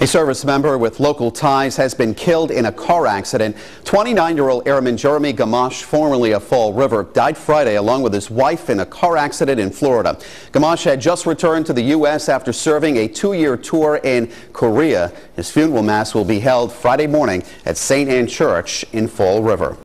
A service member with local ties has been killed in a car accident. 29-year-old Airman Jeremy Gamache, formerly of Fall River, died Friday along with his wife in a car accident in Florida. Gamache had just returned to the U.S. after serving a 2-year tour in Korea. His funeral mass will be held Friday morning at St. Anne Church in Fall River.